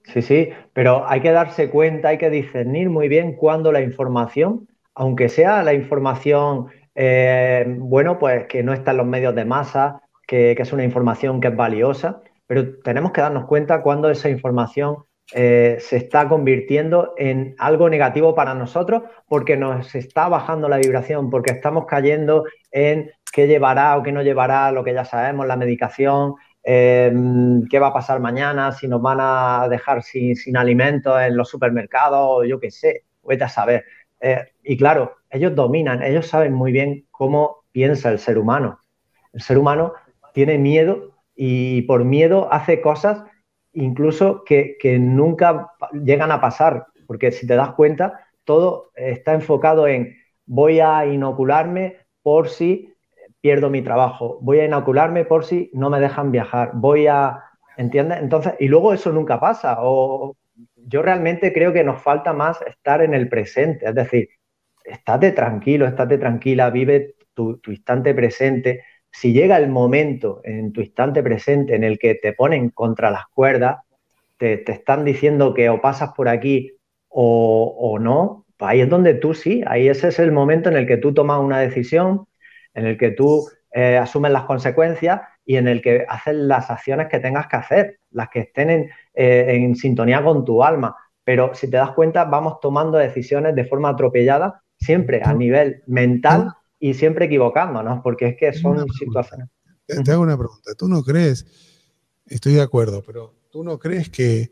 Sí, sí, pero hay que darse cuenta, hay que discernir muy bien cuándo la información, aunque sea la información, bueno, pues que no está en los medios de masa, que es una información que es valiosa, pero tenemos que darnos cuenta cuándo esa información se está convirtiendo en algo negativo para nosotros porque nos está bajando la vibración, porque estamos cayendo en qué llevará o qué no llevará lo que ya sabemos, la medicación, qué va a pasar mañana, si nos van a dejar sin alimentos en los supermercados, o yo qué sé, vete a saber. Y claro, ellos dominan, ellos saben muy bien cómo piensa el ser humano. El ser humano tiene miedo y por miedo hace cosas incluso que nunca llegan a pasar, porque si te das cuenta, todo está enfocado en voy a inocularme por si pierdo mi trabajo, voy a inocularme por si no me dejan viajar, ¿entiendes? Entonces, y luego eso nunca pasa. O yo realmente creo que nos falta más estar en el presente, es decir, estate tranquilo, estate tranquila, vive tu instante presente. Si llega el momento en tu instante presente en el que te ponen contra las cuerdas, te están diciendo que o pasas por aquí o no, pues ahí es donde tú sí, ahí ese es el momento en el que tú tomas una decisión, en el que tú asumes las consecuencias y en el que haces las acciones que tengas que hacer, las que estén en sintonía con tu alma. Pero si te das cuenta, vamos tomando decisiones de forma atropellada, siempre Te a hago, nivel te hago mental y siempre equivocándonos, porque es que una son pregunta. situaciones. Te hago una pregunta. ¿Tú no crees, estoy de acuerdo, pero tú no crees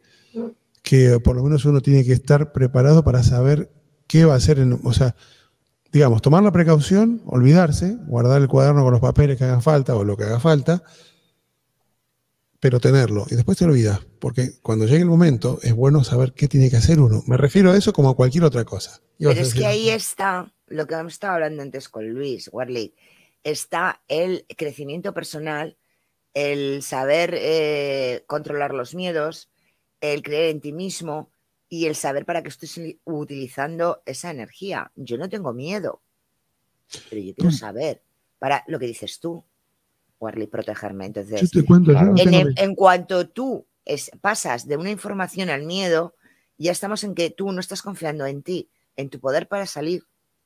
que por lo menos uno tiene que estar preparado para saber qué va a hacer, o sea, digamos, tomar la precaución, olvidarse, guardar el cuaderno con los papeles que hagan falta o lo que haga falta, pero tenerlo y después te olvidas, porque cuando llegue el momento es bueno saber qué tiene que hacer uno. Me refiero a eso como a cualquier otra cosa. Pero Ibas a es decir, que ahí está lo que hemos estado hablando antes con Luis Warley. Está el crecimiento personal, el saber controlar los miedos, el creer en ti mismo y el saber para qué estoy utilizando esa energía. Yo no tengo miedo, pero yo quiero tú, saber para lo que dices tú, Warley, protegerme. yo Entonces, te cuento, yo no Claro. tengo... en cuanto tú pasas de una información al miedo, ya estamos en que tú no estás confiando en ti, en tu poder para salir.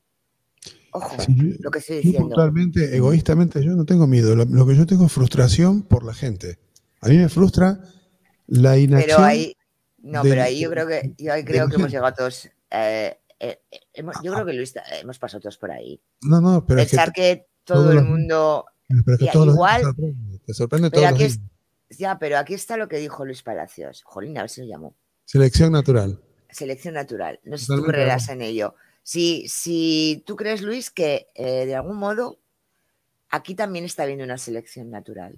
Ojo, Sí, lo que estoy yo diciendo. puntualmente, egoístamente, yo no tengo miedo. Lo que yo tengo es frustración por la gente. A mí me frustra la Pero inacción ahí, no, pero del- ahí yo de, creo que, yo ahí de creo la que hemos gente. llegado todos, yo creo que Luis, hemos pasado todos por ahí. No, no, pero es que Pensar que todo todos el los días, mundo, pero es que ya, todos los días igual, te sorprende pero todos los aquí días. es, ya, pero aquí está lo que dijo Luis Palacios. Jolín, a ver si lo llamo. Selección natural. Selección natural. No sé si tú Totalmente de creerás acuerdo. en ello. Si tú crees, Luis, que de algún modo aquí también está habiendo una selección natural.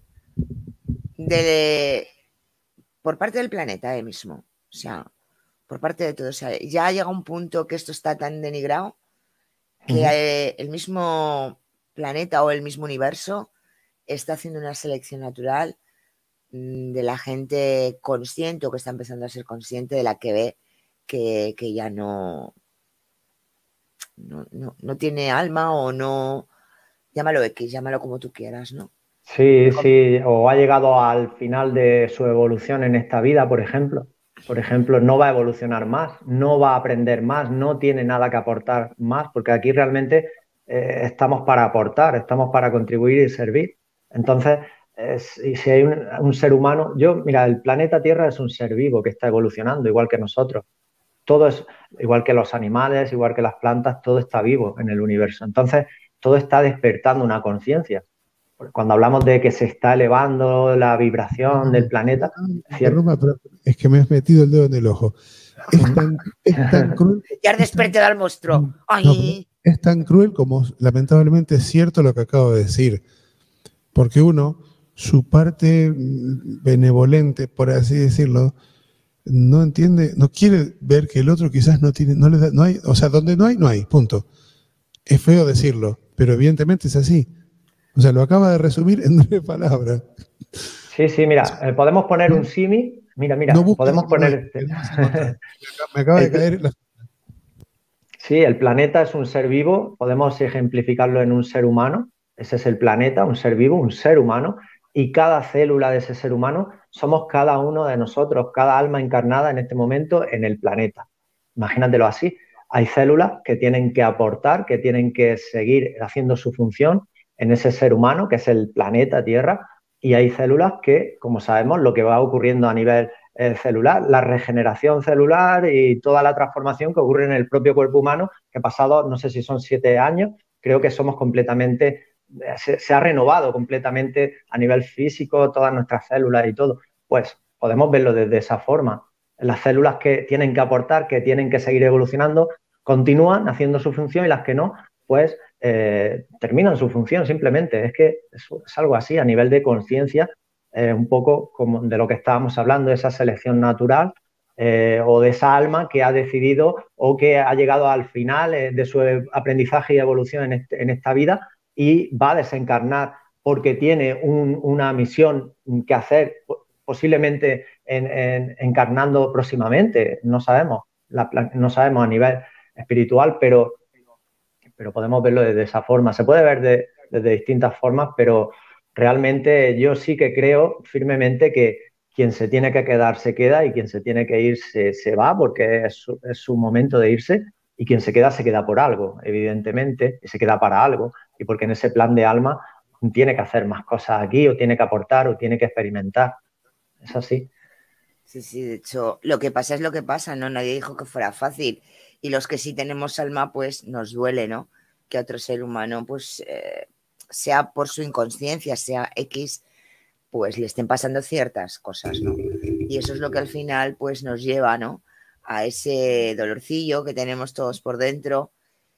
De, por parte del planeta mismo. O sea, por parte de todo. O sea, ya llega un punto que esto está tan denigrado que Ujú. el mismo planeta o el mismo universo está haciendo una selección natural de la gente consciente o que está empezando a ser consciente de la que ve que ya no tiene alma o no, llámalo X, llámalo como tú quieras, ¿no? Sí, sí, o ha llegado al final de su evolución en esta vida, por ejemplo. Por ejemplo, no va a evolucionar más, no va a aprender más, no tiene nada que aportar más, porque aquí realmente estamos para aportar, estamos para contribuir y servir. Entonces, y si hay un ser humano, mira, el planeta Tierra es un ser vivo que está evolucionando, igual que nosotros. Todo es igual que los animales, igual que las plantas, todo está vivo en el universo. Entonces, todo está despertando una conciencia. Cuando hablamos de que se está elevando la vibración del Perdóname, planeta, perdóname que te es cierto. interrumpa, pero es que me has metido el dedo en el ojo. Es tan cruel, Ya es tan, desperté al monstruo. no, pero ¡Ay! es tan cruel como lamentablemente es cierto lo que acabo de decir. Porque uno, su parte benevolente, por así decirlo, no entiende, no quiere ver que el otro quizás no tiene, no le da, no hay, o sea, donde no hay, no hay, punto. Es feo decirlo, pero evidentemente es así. O sea, lo acaba de resumir en 9 palabras. Sí, sí, mira, podemos poner un símil. Mira, No mira, busques podemos donde no hay, poner. que no vas a encontrar. Me acaba de el, caer la... sí, el planeta es un ser vivo, podemos ejemplificarlo en un ser humano. Ese es el planeta, un ser vivo, un ser humano, y cada célula de ese ser humano somos cada uno de nosotros, cada alma encarnada en este momento en el planeta. Imagínatelo así. Hay células que tienen que aportar, que tienen que seguir haciendo su función en ese ser humano, que es el planeta Tierra, y hay células que, como sabemos, lo que va ocurriendo a nivel celular, la regeneración celular y toda la transformación que ocurre en el propio cuerpo humano, que pasado, no sé si son 7 años, creo que somos completamente, se ha renovado completamente a nivel físico todas nuestras células y todo. Pues podemos verlo desde esa forma. Las células que tienen que aportar, que tienen que seguir evolucionando, continúan haciendo su función y las que no, pues terminan su función simplemente. Es que es algo así a nivel de conciencia, un poco como de lo que estábamos hablando, esa selección natural o de esa alma que ha decidido o que ha llegado al final de su aprendizaje y evolución en esta vida y va a desencarnar porque tiene una misión que hacer, posiblemente encarnando próximamente, no sabemos, no sabemos a nivel espiritual, pero podemos verlo desde esa forma. Se puede ver desde distintas formas, pero realmente yo sí que creo firmemente que quien se tiene que quedar se queda y quien se tiene que ir se va porque es su momento de irse y quien se queda por algo, evidentemente, y se queda para algo y porque en ese plan de alma tiene que hacer más cosas aquí o tiene que aportar o tiene que experimentar. Es así. Sí, sí, de hecho, lo que pasa es lo que pasa, ¿no? Nadie dijo que fuera fácil. Y los que sí tenemos alma, pues nos duele, ¿no? Que otro ser humano, pues, sea por su inconsciencia, sea X, pues le estén pasando ciertas cosas, ¿no? Y eso es lo que al final, pues, nos lleva, ¿no? A ese dolorcillo que tenemos todos por dentro.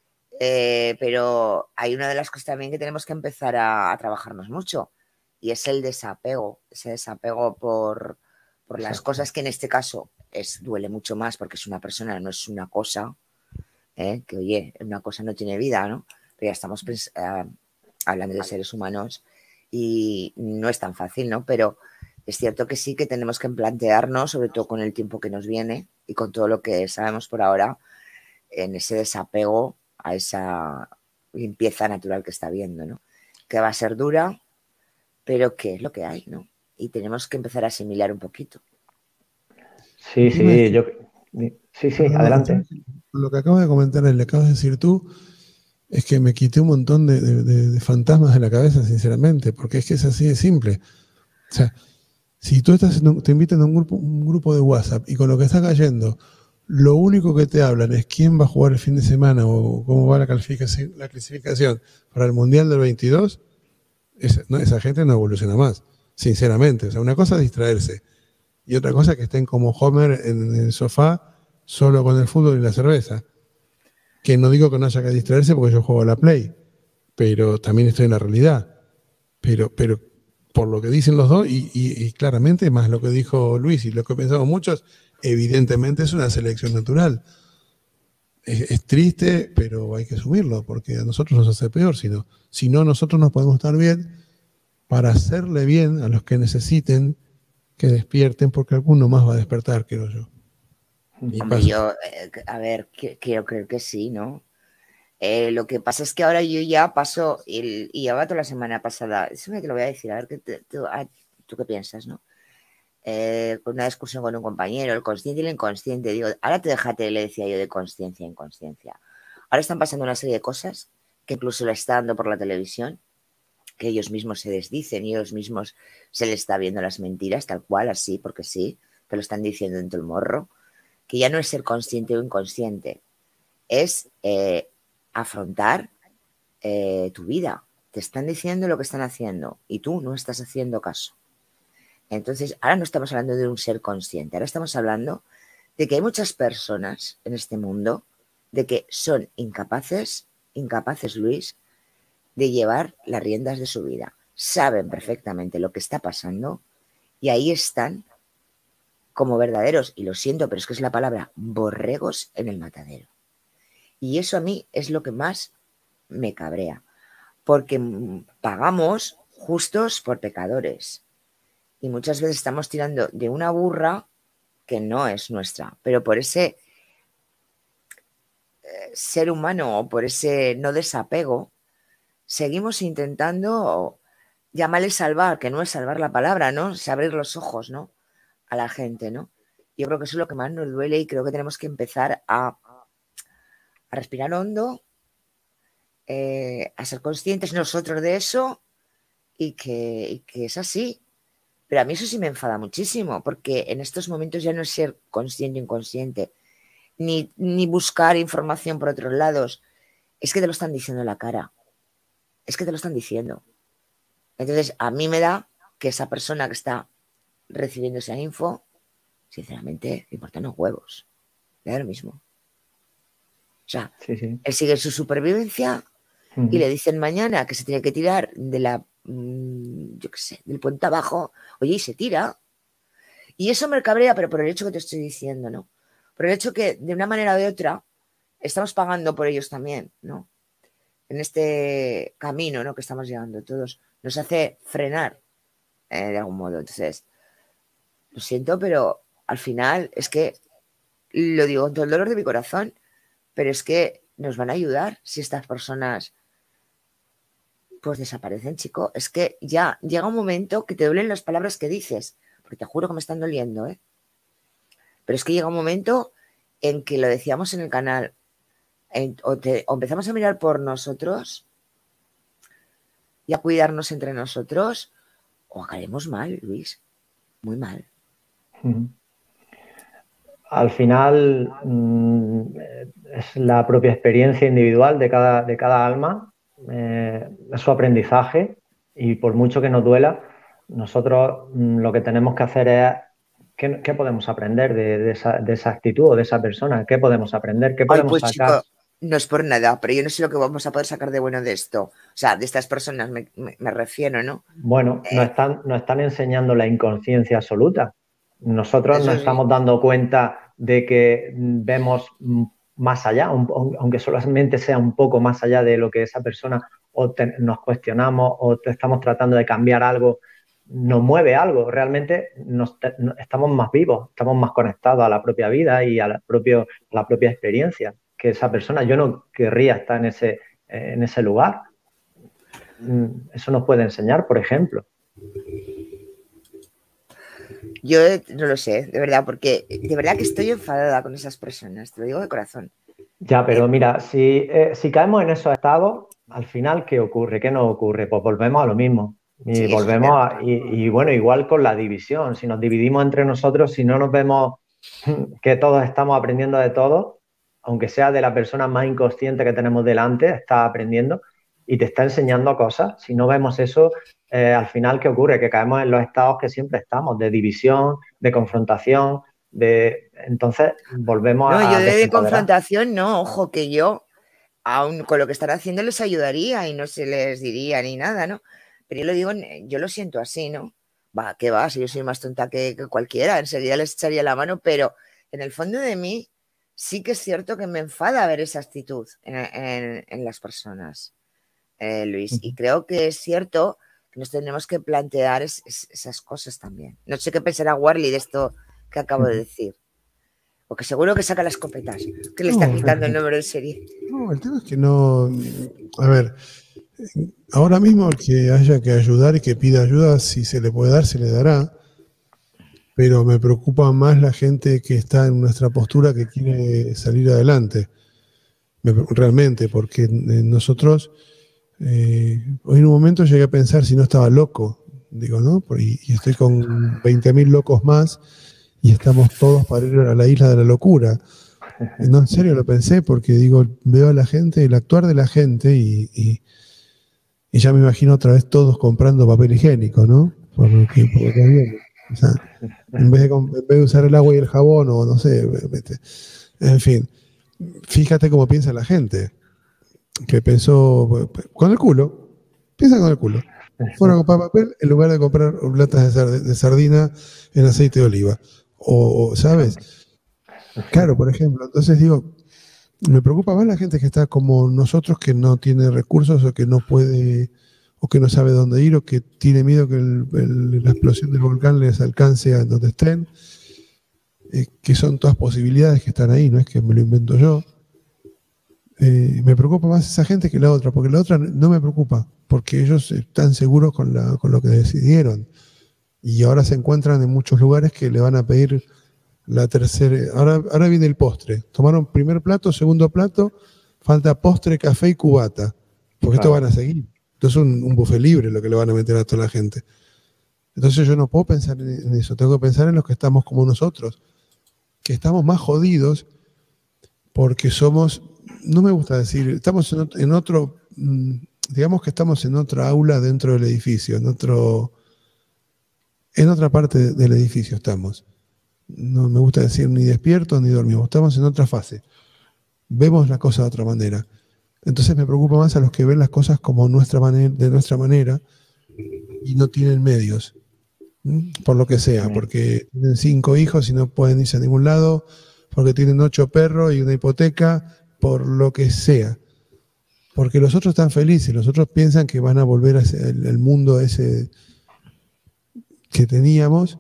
Pero hay una de las cosas también que tenemos que empezar a trabajarnos mucho y es el desapego, ese desapego por las Exacto. cosas que en este caso duele mucho más porque es una persona, no es una cosa, que oye, una cosa no tiene vida, ¿no? Pero ya estamos hablando de seres humanos y no es tan fácil, ¿no? Pero es cierto que sí que tenemos que plantearnos, sobre todo con el tiempo que nos viene y con todo lo que sabemos por ahora, en ese desapego a esa limpieza natural que está viendo, ¿no? Que va a ser dura, pero que es lo que hay, ¿no? Y tenemos que empezar a asimilar un poquito. Sí, Dime, sí, sí, sí, no, no, adelante. lo que acabo de comentar, le acabas de decir tú, es que me quité un montón de fantasmas de la cabeza, sinceramente, porque es que es así de simple. O sea, si tú te invitan a un grupo de WhatsApp y con lo que está cayendo, lo único que te hablan es quién va a jugar el fin de semana o cómo va la clasificación para el Mundial del 22, esa gente no evoluciona más, sinceramente. O sea, una cosa es distraerse y otra cosa es que estén como Homer en el sofá solo con el fútbol y la cerveza. Que no digo que no haya que distraerse porque yo juego a la Play, pero también estoy en la realidad. Pero por lo que dicen los dos, y claramente más lo que dijo Luis y lo que pensamos muchos, evidentemente es una selección natural. Es triste, pero hay que asumirlo, porque a nosotros nos hace peor, si no nosotros nos podemos estar bien para hacerle bien a los que necesiten que despierten, porque alguno más va a despertar, creo yo. Y Hombre, pasa. yo, a ver, quiero creer que sí, ¿no? Lo que pasa es que ahora yo ya paso, y ya va toda la semana pasada, eso te lo voy a decir, a ver tú qué piensas, ¿no? Con una discusión con un compañero, el consciente y el inconsciente, digo, ahora te déjate, le decía yo, de conciencia a inconsciencia. Ahora están pasando una serie de cosas que incluso le está dando por la televisión, que ellos mismos se desdicen y ellos mismos se les está viendo las mentiras, tal cual, así, porque sí, te lo están diciendo dentro del morro, que ya no es ser consciente o inconsciente, es afrontar tu vida. Te están diciendo lo que están haciendo y tú no estás haciendo caso. Entonces, ahora no estamos hablando de un ser consciente, ahora estamos hablando de que hay muchas personas en este mundo de que son incapaces, Luis, de llevar las riendas de su vida. Saben perfectamente lo que está pasando y ahí están como verdaderos, y lo siento, pero es que es la palabra, borregos en el matadero. Y eso a mí es lo que más me cabrea, porque pagamos justos por pecadores. Y muchas veces estamos tirando de una burra que no es nuestra, pero por ese ser humano o por ese no desapego, seguimos intentando llámale salvar, que no es salvar la palabra, ¿no? Es abrir los ojos, ¿no? A la gente, ¿no? Yo creo que eso es lo que más nos duele y creo que tenemos que empezar a respirar hondo, a ser conscientes nosotros de eso y que es así. Pero a mí eso sí me enfada muchísimo, porque en estos momentos ya no es ser consciente o inconsciente, ni buscar información por otros lados. Es que te lo están diciendo en la cara. Es que te lo están diciendo. Entonces, a mí me da que esa persona que está recibiendo esa info, sinceramente, le importan los huevos. Le da lo mismo. O sea, él sigue su supervivencia y le dicen mañana que se tiene que tirar de la, yo qué sé, del puente abajo. Oye, y se tira. Y eso me cabrea, pero por el hecho que te estoy diciendo, ¿no? Por el hecho que, de una manera o de otra, estamos pagando por ellos también, ¿no? En este camino, ¿no?, que estamos llevando todos. Nos hace frenar, de algún modo. Entonces, lo siento, pero al final es que, lo digo con todo el dolor de mi corazón, pero es que nos van a ayudar si estas personas pues desaparecen, chico. Es que ya llega un momento que te duelen las palabras que dices, porque te juro que me están doliendo, ¿eh? Pero es que llega un momento en que lo decíamos en el canal, o empezamos a mirar por nosotros y a cuidarnos entre nosotros, o acabaremos mal, Luis, muy mal. Al final es la propia experiencia individual de cada alma, es su aprendizaje, y por mucho que nos duela, nosotros lo que tenemos que hacer es ¿qué podemos aprender de esa actitud o de esa persona? ¿Qué podemos aprender? ¿Qué podemos sacar? Chico, no es por nada, pero yo no sé lo que vamos a poder sacar de bueno de esto. O sea, de estas personas me refiero, ¿no? Bueno, nos están enseñando la inconsciencia absoluta. Nosotros nos estamos dando cuenta de que vemos más allá, aunque solamente sea un poco más allá de lo que esa persona, nos cuestionamos o estamos tratando de cambiar algo, nos mueve algo. Realmente estamos más vivos, estamos más conectados a la propia vida y a la propia experiencia que esa persona. Yo no querría estar en ese lugar. Eso nos puede enseñar, por ejemplo. Yo no lo sé, de verdad, porque de verdad que estoy enfadada con esas personas, te lo digo de corazón. Ya, pero mira, si caemos en esos estados, al final, ¿qué ocurre? ¿Qué nos ocurre? Pues volvemos a lo mismo. Y volvemos y bueno, igual con la división. Si nos dividimos entre nosotros, si no nos vemos que todos estamos aprendiendo de todo, aunque sea de la persona más inconsciente que tenemos delante, está aprendiendo y te está enseñando cosas. Si no vemos eso, al final, ¿qué ocurre? Que caemos en los estados que siempre estamos, de división, de confrontación, entonces volvemos a... No, yo de confrontación no, ojo, que yo, aún con lo que están haciendo, les ayudaría y no se les diría ni nada, ¿no? Pero yo lo digo, yo lo siento así, ¿no? Va, ¿qué va? Si yo soy más tonta que cualquiera, enseguida les echaría la mano, pero en el fondo de mí sí que es cierto que me enfada ver esa actitud en las personas, Luis. Y creo que es cierto que nos tenemos que plantear esas cosas también. No sé qué pensará Warley de esto que acabo de decir. Porque seguro que saca las escopetas, que le está quitando el número de serie. No, el tema es que no... A ver, ahora mismo el que haya que ayudar y que pida ayuda, si se le puede dar, se le dará. Pero me preocupa más la gente que está en nuestra postura, que quiere salir adelante. Realmente, porque nosotros... hoy en un momento llegué a pensar si no estaba loco. Digo, ¿no? Y estoy con 20.000 locos más y estamos todos para ir a la isla de la locura. No, en serio lo pensé, porque digo, veo a la gente, el actuar de la gente y ya me imagino otra vez todos comprando papel higiénico, ¿no? Por lo que viene. O sea, en vez de usar el agua y el jabón, o no sé, en fin, fíjate cómo piensa la gente, que pensó con el culo, piensa con el culo. Fueron a comprar papel en lugar de comprar latas de sardina en aceite de oliva. O ¿sabes? Claro, por ejemplo. Entonces digo, me preocupa más la gente que está como nosotros, que no tiene recursos, o que no puede, o que no sabe dónde ir, o que tiene miedo que la explosión del volcán les alcance a donde estén, que son todas posibilidades que están ahí, no es que me lo invento yo. me preocupa más esa gente que la otra, porque la otra no me preocupa, porque ellos están seguros con lo que decidieron. Y ahora se encuentran en muchos lugares que le van a pedir la tercera. Ahora viene el postre. Tomaron primer plato, segundo plato, falta postre, café y cubata. Porque esto van a seguir. Entonces es un buffet libre lo que le van a meter a toda la gente. Entonces yo no puedo pensar en eso. Tengo que pensar en los que estamos como nosotros. Que estamos más jodidos porque somos, no me gusta decir, estamos en otro, digamos que estamos en otra aula dentro del edificio, en otra parte del edificio estamos. No me gusta decir ni despiertos ni dormimos, estamos en otra fase. Vemos la cosa de otra manera. Entonces me preocupa más a los que ven las cosas como de nuestra manera y no tienen medios, por lo que sea, porque tienen 5 hijos y no pueden irse a ningún lado, porque tienen 8 perros y una hipoteca, por lo que sea. Porque los otros están felices, los otros piensan que van a volver al mundo ese que teníamos,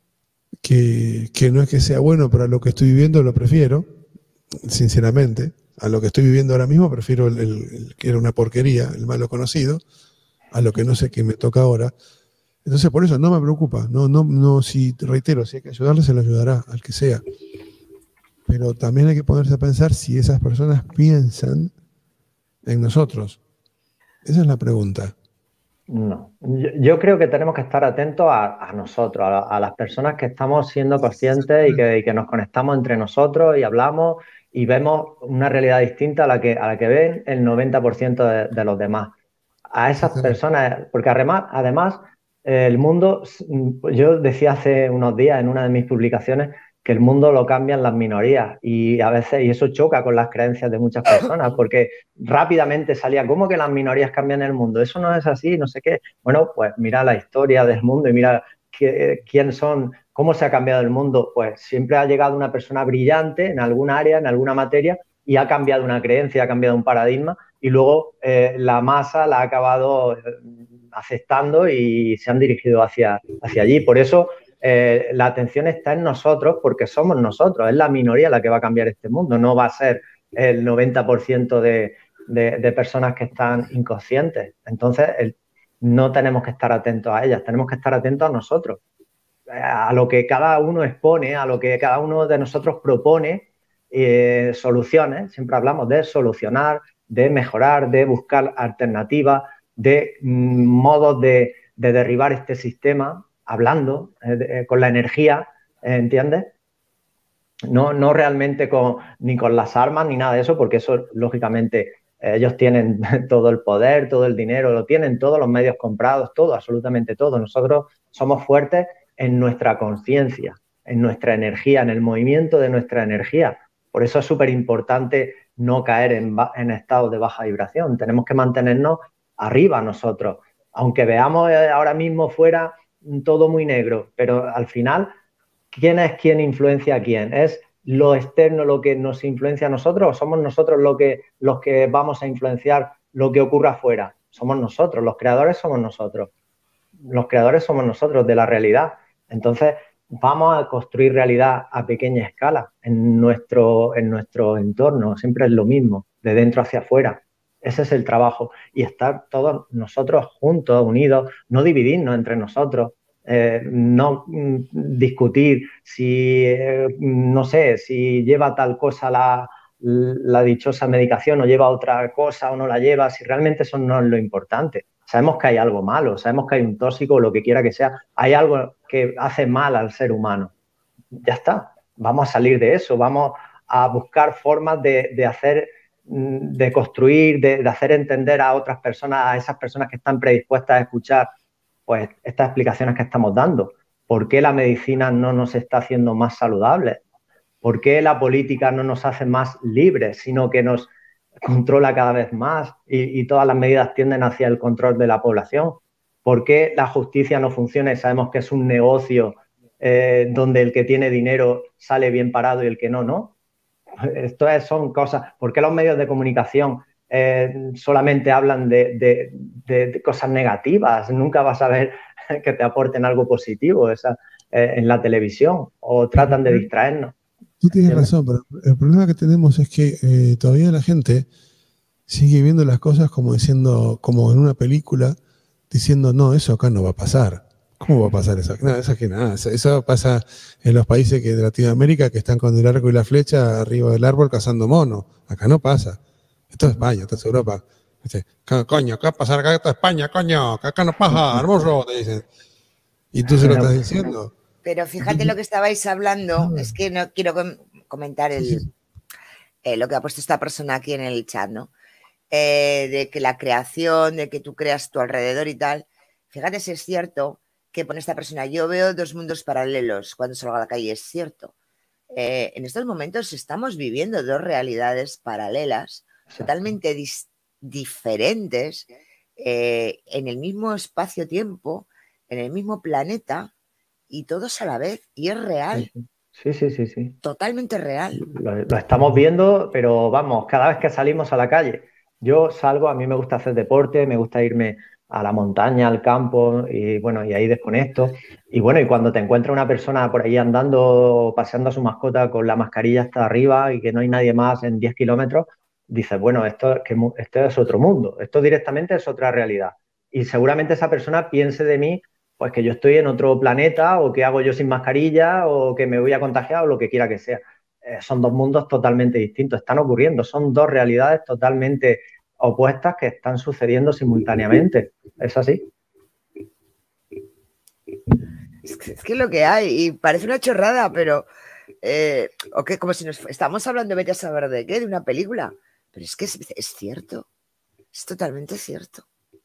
que no es que sea bueno, pero a lo que estoy viviendo lo prefiero, sinceramente. A lo que estoy viviendo ahora mismo prefiero el que era una porquería, el malo conocido, a lo que no sé qué me toca ahora. Entonces por eso no me preocupa. No, si reitero, si hay que ayudarle, se le ayudará al que sea. Pero también hay que ponerse a pensar si esas personas piensan en nosotros. Esa es la pregunta. No, yo creo que tenemos que estar atentos a nosotros, a las personas que estamos siendo conscientes y que nos conectamos entre nosotros y hablamos y vemos una realidad distinta a la que ven el 90% de los demás. A esas personas, porque además el mundo, yo decía hace unos días en una de mis publicaciones que el mundo lo cambian las minorías y a veces, y eso choca con las creencias de muchas personas, porque rápidamente salía, ¿cómo que las minorías cambian el mundo? Eso no es así, no sé qué. Bueno, pues mira la historia del mundo y mira quién son, cómo se ha cambiado el mundo. Pues siempre ha llegado una persona brillante en algún área, en alguna materia, y ha cambiado una creencia, ha cambiado un paradigma, y luego la masa la ha acabado aceptando y se han dirigido hacia allí. Por eso la atención está en nosotros, porque somos nosotros, es la minoría la que va a cambiar este mundo, no va a ser el 90% de personas que están inconscientes. Entonces, no tenemos que estar atentos a ellas, tenemos que estar atentos a nosotros, a lo que cada uno expone, a lo que cada uno de nosotros propone soluciones. Siempre hablamos de solucionar, de mejorar, de buscar alternativas, de modos de derribar este sistema, hablando con la energía, ¿entiendes? No realmente ni con las armas ni nada de eso, porque eso, lógicamente, ellos tienen todo el poder, todo el dinero, lo tienen todos los medios comprados, todo, absolutamente todo. Nosotros somos fuertes en nuestra conciencia, en nuestra energía, en el movimiento de nuestra energía. Por eso es súper importante no caer en estados de baja vibración. Tenemos que mantenernos arriba nosotros, aunque veamos ahora mismo fuera todo muy negro, pero al final, ¿quién es quien influencia a quién? ¿Es lo externo lo que nos influencia a nosotros o somos nosotros los que vamos a influenciar lo que ocurra afuera? Somos nosotros, los creadores somos nosotros. Los creadores somos nosotros de la realidad. Entonces, vamos a construir realidad a pequeña escala en nuestro entorno. Siempre es lo mismo, de dentro hacia afuera. Ese es el trabajo. Y estar todos nosotros juntos, unidos, no dividirnos entre nosotros, no discutir si, no sé, si lleva tal cosa la dichosa medicación o lleva otra cosa o no la lleva, si realmente eso no es lo importante. Sabemos que hay algo malo, sabemos que hay un tóxico o lo que quiera que sea, hay algo que hace mal al ser humano. Ya está, vamos a salir de eso, vamos a buscar formas de hacer, de construir, de hacer entender a otras personas, a esas personas que están predispuestas a escuchar pues estas explicaciones que estamos dando. ¿Por qué la medicina no nos está haciendo más saludables? ¿Por qué la política no nos hace más libres, sino que nos controla cada vez más y todas las medidas tienden hacia el control de la población? ¿Por qué la justicia no funciona y sabemos que es un negocio donde el que tiene dinero sale bien parado y el que no, no? Esto son cosas. ¿Por qué los medios de comunicación solamente hablan de cosas negativas? Nunca vas a ver que te aporten algo positivo en la televisión, o tratan de distraernos. Tú tienes razón, pero el problema que tenemos es que todavía la gente sigue viendo las cosas como diciendo, como en una película, diciendo, no, eso acá no va a pasar. ¿Cómo va a pasar eso? No, eso que nada, eso pasa en los países de Latinoamérica que están con el arco y la flecha arriba del árbol cazando monos. Acá no pasa. Esto es España, esto es Europa. Dice, coño, ¿qué va a pasar acá? Esto es España, coño, que acá no pasa, hermoso, te dicen. Y tú se lo estás diciendo. Pero fíjate lo que estabais hablando, es que no quiero comentar lo que ha puesto esta persona aquí en el chat, ¿no? De que la creación, de que tú creas tu alrededor y tal. Fíjate si es cierto que pone esta persona, yo veo dos mundos paralelos cuando salgo a la calle, es cierto. En estos momentos estamos viviendo dos realidades paralelas, totalmente diferentes, en el mismo espacio-tiempo, en el mismo planeta y todos a la vez. Y es real. Sí, sí, sí, sí. Totalmente real. Lo estamos viendo, pero vamos, cada vez que salimos a la calle, yo salgo, a mí me gusta hacer deporte, me gusta irme a la montaña, al campo, y bueno, y ahí desconecto. Y bueno, y cuando te encuentras una persona por ahí andando, paseando a su mascota con la mascarilla hasta arriba y que no hay nadie más en 10 kilómetros, dices, bueno, esto es otro mundo, esto directamente es otra realidad. Y seguramente esa persona piense de mí pues que yo estoy en otro planeta o que hago yo sin mascarilla o que me voy a contagiar o lo que quiera que sea. Son dos mundos totalmente distintos, están ocurriendo, son dos realidades totalmente opuestas que están sucediendo simultáneamente. ¿Es así? Es que es lo que hay, y parece una chorrada, pero o que como si nos estamos hablando, vete a saber de qué, de una película, pero es que es cierto, es totalmente cierto.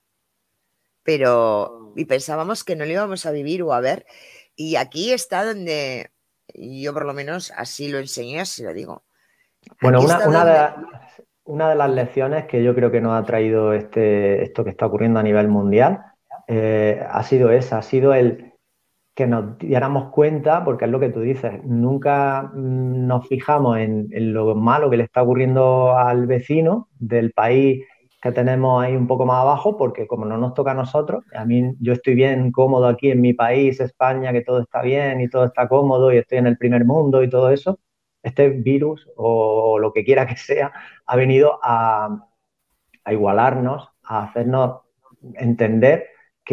Pero, y pensábamos que no lo íbamos a vivir o a ver, y aquí está donde yo por lo menos así lo enseñé, así lo digo. Bueno, Aquí está donde... una de las lecciones que yo creo que nos ha traído esto que está ocurriendo a nivel mundial ha sido esa, ha sido el que nos diéramos cuenta, porque es lo que tú dices, nunca nos fijamos en lo malo que le está ocurriendo al vecino del país que tenemos ahí un poco más abajo, porque como no nos toca a nosotros, a mí yo estoy bien cómodo aquí en mi país, España, que todo está bien y todo está cómodo y estoy en el primer mundo y todo eso, este virus o lo que quiera que sea, ha venido a igualarnos, a hacernos entender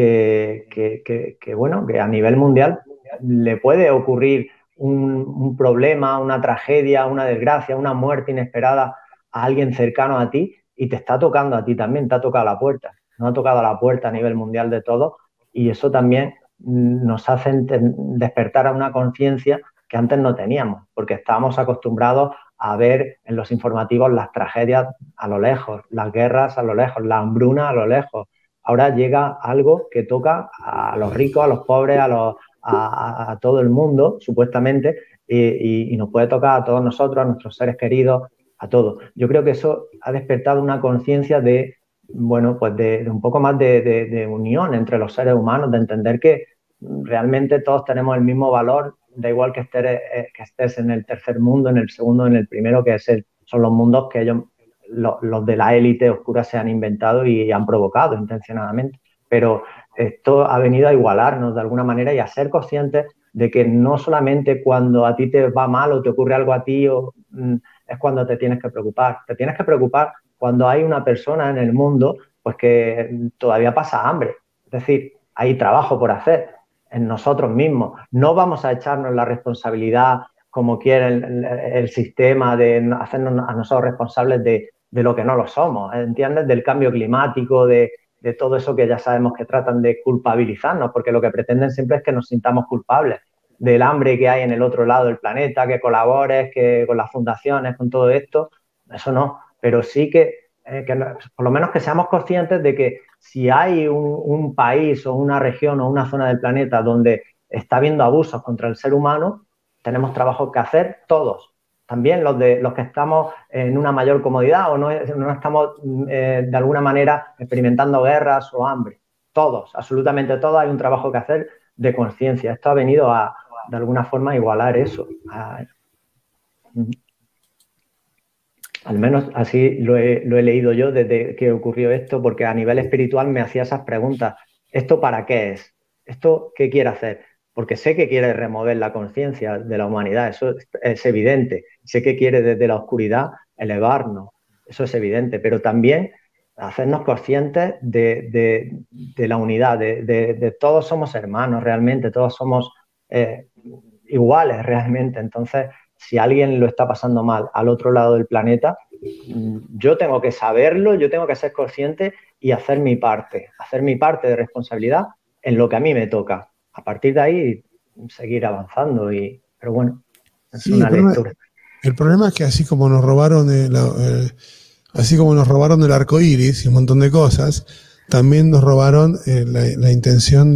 bueno, que a nivel mundial le puede ocurrir un problema, una tragedia, una desgracia, una muerte inesperada a alguien cercano a ti y te está tocando a ti también, te ha tocado la puerta, nos ha tocado la puerta a nivel mundial de todos y eso también nos hace despertar a una conciencia que antes no teníamos, porque estábamos acostumbrados a ver en los informativos las tragedias a lo lejos, las guerras a lo lejos, la hambruna a lo lejos. Ahora llega algo que toca a los ricos, a los pobres, a todo el mundo, supuestamente, y nos puede tocar a todos nosotros, a nuestros seres queridos, a todos. Yo creo que eso ha despertado una conciencia de, bueno, pues de un poco más de unión entre los seres humanos, de entender que realmente todos tenemos el mismo valor, da igual que estés en el tercer mundo, en el segundo, en el primero, son los mundos que los de la élite oscura se han inventado y han provocado intencionadamente. Pero esto ha venido a igualarnos de alguna manera y a ser conscientes de que no solamente cuando a ti te va mal o te ocurre algo a ti es cuando te tienes que preocupar cuando hay una persona en el mundo pues que todavía pasa hambre, es decir, hay trabajo por hacer en nosotros mismos. No vamos a echarnos la responsabilidad como quiere el sistema de hacernos a nosotros responsables de lo que no lo somos, ¿entiendes? Del cambio climático, de todo eso que ya sabemos que tratan de culpabilizarnos, porque lo que pretenden siempre es que nos sintamos culpables del hambre que hay en el otro lado del planeta, que colabores, que con las fundaciones, con todo esto, eso no, pero sí que por lo menos que seamos conscientes de que si hay un país o una región o una zona del planeta donde está habiendo abusos contra el ser humano, tenemos trabajo que hacer todos. También los que estamos en una mayor comodidad o no estamos de alguna manera experimentando guerras o hambre. Todos, absolutamente todos, hay un trabajo que hacer de conciencia. Esto ha venido de alguna forma, a igualar eso. Al menos así lo he leído yo desde que ocurrió esto, porque a nivel espiritual me hacía esas preguntas. ¿Esto para qué es? ¿Esto qué quiere hacer? Porque sé que quiere remover la conciencia de la humanidad, eso es evidente. Sé que quiere desde la oscuridad elevarnos. eso es evidente, pero también hacernos conscientes de la unidad, de todos somos hermanos realmente, todos somos iguales realmente. Entonces, si alguien lo está pasando mal al otro lado del planeta, yo tengo que saberlo, yo tengo que ser consciente y hacer mi parte de responsabilidad en lo que a mí me toca. A partir de ahí, seguir avanzando. Pero bueno, es Sí, una lectura. el problema es que así como nos robaron el arco iris y un montón de cosas, también nos robaron la intención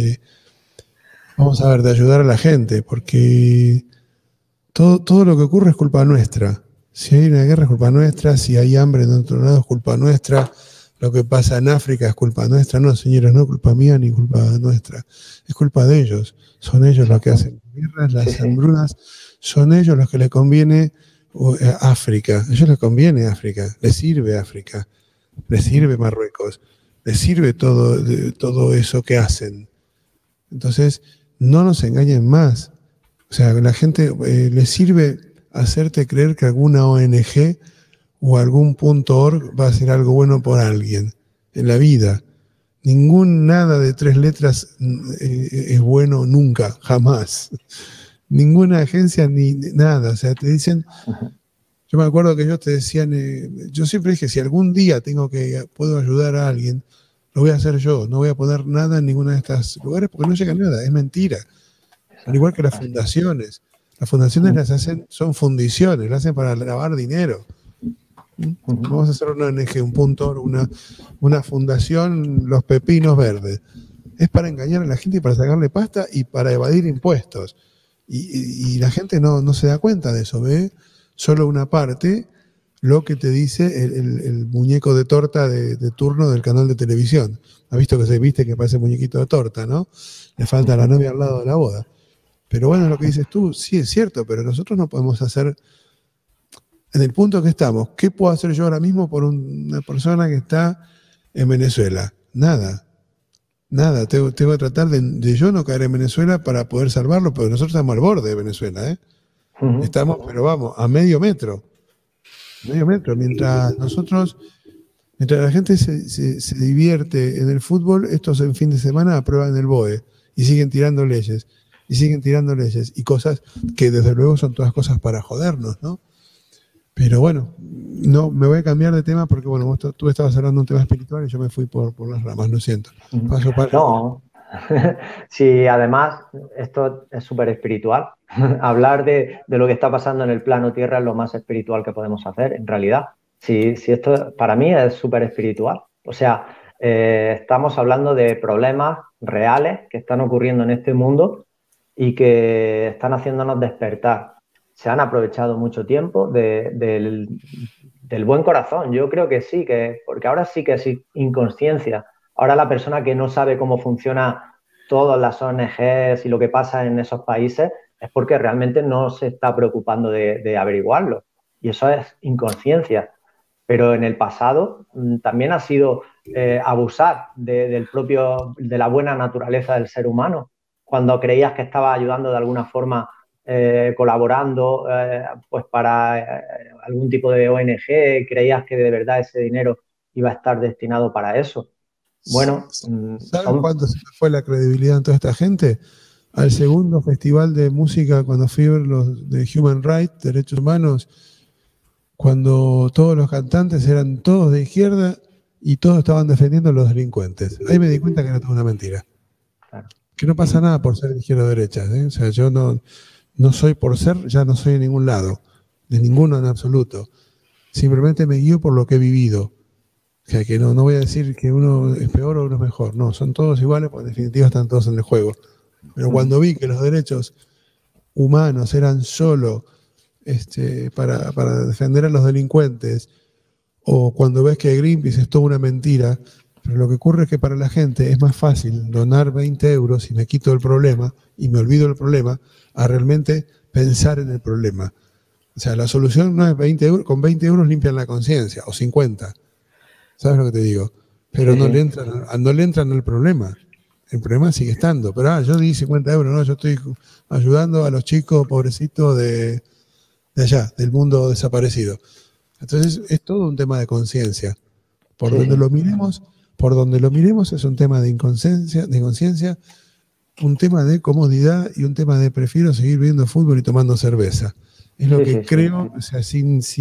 vamos a ver, de ayudar a la gente, porque todo lo que ocurre es culpa nuestra. Si hay una guerra es culpa nuestra, si hay hambre en otro lado es culpa nuestra, lo que pasa en África es culpa nuestra. No, señores, no es culpa mía ni culpa nuestra, es culpa de ellos. Son ellos los que hacen guerras, las hambrunas, son ellos los que les conviene África. A ellos les conviene África, les sirve África, les sirve Marruecos, les sirve todo eso que hacen. Entonces, no nos engañen más. O sea, a la gente le sirve hacerte creer que alguna ONG o algún .org va a hacer algo bueno por alguien en la vida. Nada de 3 letras es bueno nunca, jamás. Ninguna agencia ni nada. O sea, te dicen... Yo me acuerdo que ellos te decían... yo siempre dije, si algún día puedo ayudar a alguien, lo voy a hacer yo. No voy a poner nada en ninguno de estos lugares porque no llega nada. Es mentira. Al igual que las fundaciones. Las fundaciones son fundiciones, las hacen para lavar dinero. Vamos a hacer una ONG, un .org, una fundación, los pepinos verdes. Es para engañar a la gente y para sacarle pasta y para evadir impuestos. Y la gente no se da cuenta de eso, ve solo una parte, lo que te dice el muñeco de torta de turno del canal de televisión. ¿Has visto que se viste que parece muñequito de torta, no? Le falta la novia al lado de la boda. Pero bueno, lo que dices tú, sí es cierto, pero nosotros no podemos hacer, en el punto que estamos, ¿qué puedo hacer yo ahora mismo por una persona que está en Venezuela? Nada. Tengo que tratar de yo no caer en Venezuela para poder salvarlo, porque nosotros estamos al borde de Venezuela, ¿eh? Estamos, pero vamos, a medio metro. Mientras la gente se divierte en el fútbol, estos en fin de semana aprueban el BOE y siguen tirando leyes. Y cosas que desde luego son todas cosas para jodernos, ¿no? Pero bueno, no me voy a cambiar de tema porque bueno, tú estabas hablando de un tema espiritual y yo me fui por las ramas, lo siento. No, sí, además esto es súper espiritual. Hablar de lo que está pasando en el plano tierra es lo más espiritual que podemos hacer, en realidad. Sí, esto para mí es súper espiritual. O sea, estamos hablando de problemas reales que están ocurriendo en este mundo y que están haciéndonos despertar. Se han aprovechado mucho tiempo del buen corazón. Yo creo que sí, porque ahora sí que es inconsciencia. Ahora la persona que no sabe cómo funciona todas las ONGs y lo que pasa en esos países es porque realmente no se está preocupando de averiguarlo. Y eso es inconsciencia. Pero en el pasado también ha sido abusar de la buena naturaleza del ser humano. Cuando creías que estaba ayudando de alguna forma, colaborando pues para algún tipo de ONG, creías que de verdad ese dinero iba a estar destinado para eso. Bueno, ¿Saben cuánto se me fue la credibilidad en toda esta gente? Al segundo festival de música, cuando fui a ver los de Human Rights, Derechos Humanos, cuando todos los cantantes eran todos de izquierda y todos estaban defendiendo a los delincuentes. Ahí me di cuenta que era toda una mentira. Claro. Que no pasa nada por ser de izquierda o derecha, ¿eh? O sea, yo no soy por ser, ya no soy de ningún lado, de ninguno en absoluto. Simplemente me guío por lo que he vivido. O sea, que no voy a decir que uno es peor o uno es mejor. No, son todos iguales, porque en definitiva están todos en el juego. Pero cuando vi que los derechos humanos eran solo para defender a los delincuentes, o cuando ves que Greenpeace es toda una mentira, pero lo que ocurre es que para la gente es más fácil donar 20 euros y me quito el problema y me olvido del problema, a realmente pensar en el problema. O sea, la solución no es 20 euros, con 20 euros limpian la conciencia, o 50. ¿Sabes lo que te digo? Pero no le entran al problema. El problema sigue estando. Pero yo di 50 euros, no, yo estoy ayudando a los chicos pobrecitos de allá, del mundo desaparecido. Entonces es todo un tema de conciencia. Por Sí, donde sí. lo miremos, por donde lo miremos es un tema de inconsciencia, un tema de comodidad y un tema de prefiero seguir viendo fútbol y tomando cerveza. Es lo Sí, que sí, sí. creo, o sea,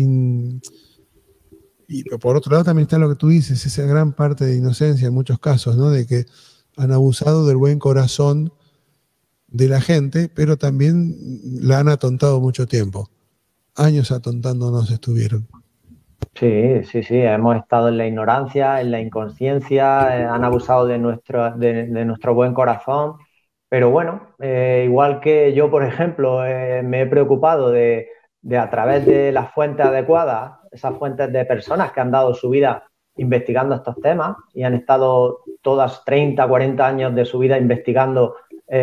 y por otro lado también está lo que tú dices, esa gran parte de inocencia en muchos casos, ¿no? De que han abusado del buen corazón de la gente, pero también la han atontado mucho tiempo. Años atontándonos estuvieron. Sí, sí, sí, hemos estado en la ignorancia, en la inconsciencia, han abusado de nuestro buen corazón, pero bueno, igual que yo, por ejemplo, me he preocupado de a través de las fuentes adecuadas, esas fuentes de personas que han dado su vida investigando estos temas y han estado todas 30, 40 años de su vida investigando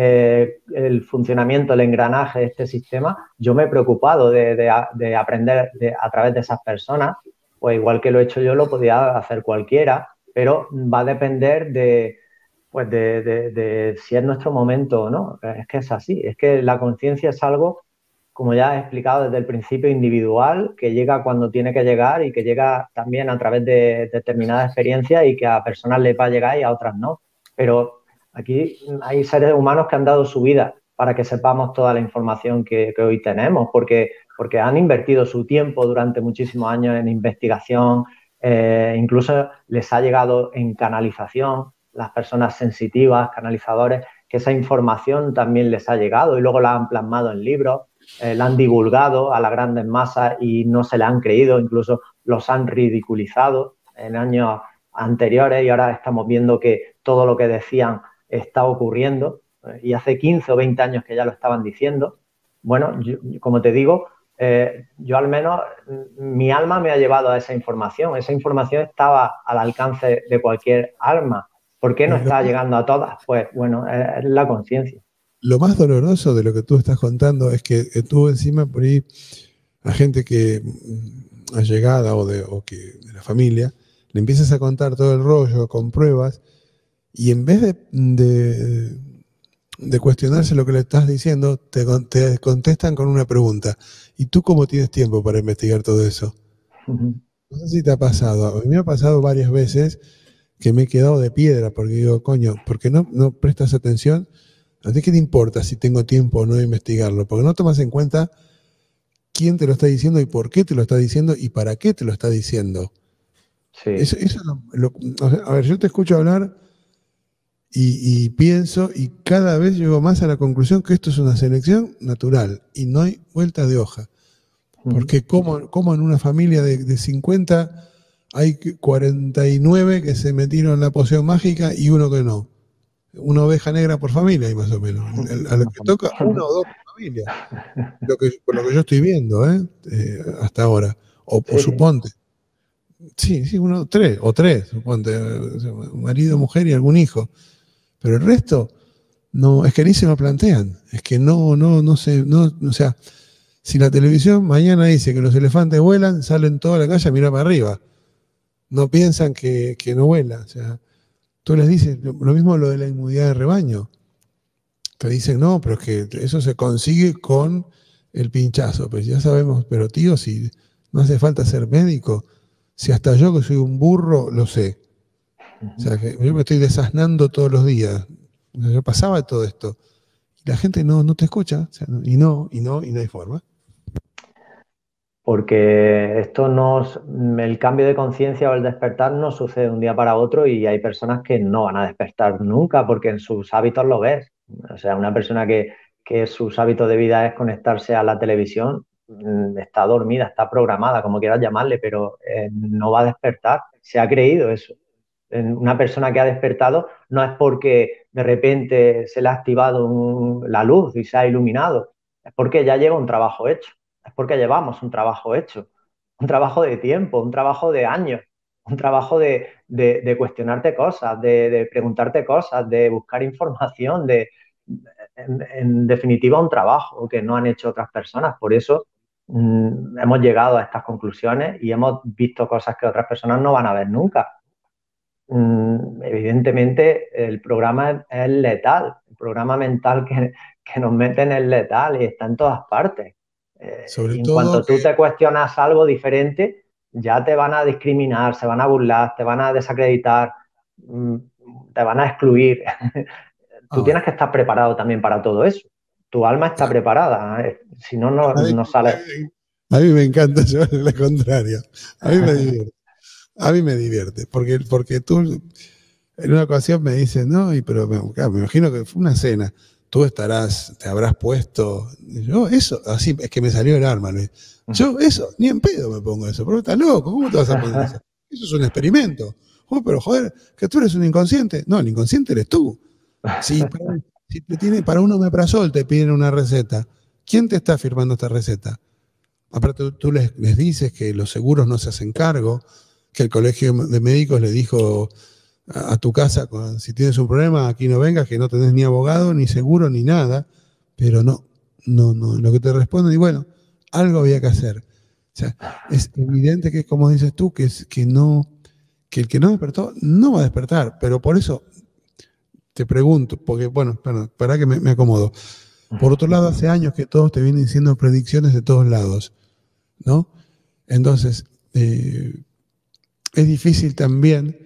el funcionamiento, el engranaje de este sistema, yo me he preocupado de aprender a través de esas personas pues igual que lo he hecho yo, lo podía hacer cualquiera, pero va a depender pues de si es nuestro momento o no. Es que es así, es que la conciencia es algo, como ya he explicado desde el principio, individual, que llega cuando tiene que llegar y que llega también a través de determinadas experiencias y que a personas les va a llegar y a otras no. Pero aquí hay seres humanos que han dado su vida para que sepamos toda la información que hoy tenemos, porque han invertido su tiempo durante muchísimos años en investigación, incluso les ha llegado en canalización, las personas sensitivas, canalizadores, que esa información también les ha llegado y luego la han plasmado en libros, la han divulgado a las grandes masas y no se la han creído, incluso los han ridiculizado en años anteriores y ahora estamos viendo que todo lo que decían está ocurriendo y hace 15 o 20 años que ya lo estaban diciendo. Bueno, como te digo, yo al menos mi alma me ha llevado a esa información estaba al alcance de cualquier alma. ¿Por qué no Lo, está llegando a todas? Pues bueno, es la conciencia. lo más doloroso de lo que tú estás contando es que tú encima por ahí a gente que allegada o que de la familia, le empiezas a contar todo el rollo con pruebas y en vez de cuestionarse lo que le estás diciendo, te contestan con una pregunta. ¿Y tú cómo tienes tiempo para investigar todo eso? No sé si te ha pasado. A mí me ha pasado varias veces que me he quedado de piedra porque digo, coño, ¿por qué no prestas atención? ¿A ti qué te importa si tengo tiempo o no de investigarlo? Porque no tomas en cuenta quién te lo está diciendo y por qué te lo está diciendo y para qué te lo está diciendo. Sí. Eso o sea, a ver, yo te escucho hablar y pienso y cada vez llego más a la conclusión que esto es una selección natural y no hay vuelta de hoja. Porque como en una familia de 50 hay 49 que se metieron en la poción mágica y uno que no. Una oveja negra por familia, y más o menos. A lo que toca, una o dos por familia. Por lo que yo estoy viendo, hasta ahora. O Sí, sí. suponte. Sí, sí, tres, o tres, suponte. Marido, mujer y algún hijo. Pero el resto, no, es que ni se lo plantean. Es que no sé, o sea, si la televisión mañana dice que los elefantes vuelan, salen toda la calle a mirar para arriba. No piensan que no vuelan. O sea, tú les dices, lo mismo lo de la inmunidad de rebaño. Te dicen, no, pero es que eso se consigue con el pinchazo. Pues ya sabemos, pero tío, si no hace falta ser médico, si hasta yo que soy un burro, lo sé. O sea, que yo me estoy desasnando todos los días. O sea, yo pasaba todo esto. Y la gente no te escucha. O sea, y no hay forma. Porque el cambio de conciencia o el despertar no sucede de un día para otro y hay personas que no van a despertar nunca porque en sus hábitos lo ves. O sea, una persona que sus hábitos de vida es conectarse a la televisión, está dormida, está programada, como quieras llamarle, pero no va a despertar. Se ha creído eso. Una persona que ha despertado no es porque de repente se le ha activado la luz y se ha iluminado, es porque ya lleva un trabajo hecho, es porque llevamos un trabajo hecho, un trabajo de tiempo, un trabajo de años, un trabajo de cuestionarte cosas, de preguntarte cosas, de buscar información, en definitiva un trabajo que no han hecho otras personas. Por eso hemos llegado a estas conclusiones y hemos visto cosas que otras personas no van a ver nunca. Evidentemente el programa es letal, el programa mental que nos meten es letal y está en todas partes. Sobre Y en todo cuanto que tú te cuestionas algo diferente, ya te van a discriminar, se van a burlar, te van a desacreditar, mm, te van a excluir. Tú tienes Ahora, que estar preparado también para todo eso. Tu alma está preparada, si no, a mí, no sales. a mí me encanta llevar la contraria. A mí me divierte. A mí me divierte, porque tú en una ocasión me dices, no, pero claro, me imagino que fue una cena, tú te habrás puesto, yo eso, así es que me salió el arma, Luis. Yo eso, ni en pedo me pongo eso, pero estás loco, ¿cómo te vas a poner eso? Eso es un experimento. Oh, pero joder, que tú eres un inconsciente. No, el inconsciente eres tú. Si te tiene, para un omeprazol te piden una receta, ¿quién te está firmando esta receta? Aparte, tú les dices que los seguros no se hacen cargo, que el colegio de médicos le dijo a tu casa, si tienes un problema, aquí no vengas, que no tenés ni abogado, ni seguro, ni nada, pero no, lo que te responden, y bueno, algo había que hacer. O sea, es evidente que, como dices tú, que el que no despertó no va a despertar, pero por eso te pregunto, porque, bueno, para que me acomodo. Por otro lado, hace años que todos te vienen diciendo predicciones de todos lados, ¿no? Entonces, es difícil también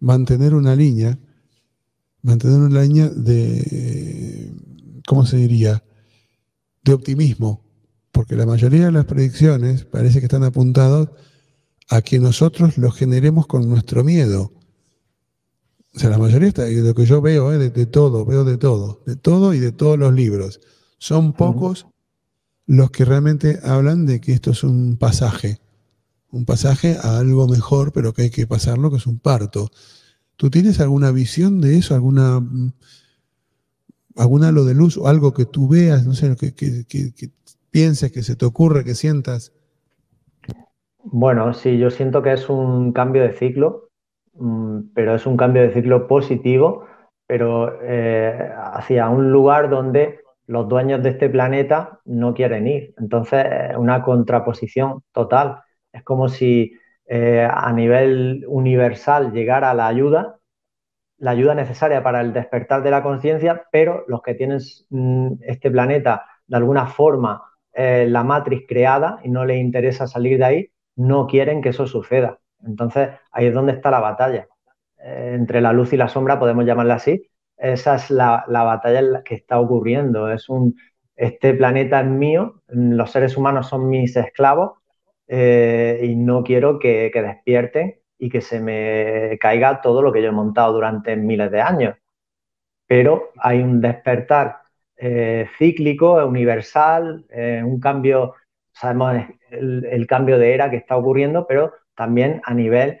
mantener una línea de, ¿cómo se diría? De optimismo, porque la mayoría de las predicciones parece que están apuntados a que nosotros los generemos con nuestro miedo. O sea, la mayoría de lo que yo veo, de todo, veo de todo y de todos los libros. Son pocos los que realmente hablan de que esto es un pasaje a algo mejor, pero que hay que pasarlo, que es un parto. ¿Tú tienes alguna visión de eso? ¿Algún halo de luz o algo que tú veas, no sé, que pienses, que se te ocurre, que sientas? Bueno, sí, yo siento que es un cambio de ciclo, pero es un cambio de ciclo positivo, pero hacia un lugar donde los dueños de este planeta no quieren ir. Entonces, es una contraposición total. Es como si a nivel universal llegara la ayuda necesaria para el despertar de la conciencia, pero los que tienen este planeta de alguna forma la matriz creada y no les interesa salir de ahí, no quieren que eso suceda. Entonces ahí es donde está la batalla. Entre la luz y la sombra, podemos llamarla así. Esa es la batalla que está ocurriendo. Este planeta es mío, los seres humanos son mis esclavos y no quiero que despierten y que se me caiga todo lo que yo he montado durante miles de años. Pero hay un despertar cíclico, universal, un cambio, sabemos el cambio de era que está ocurriendo, pero también a nivel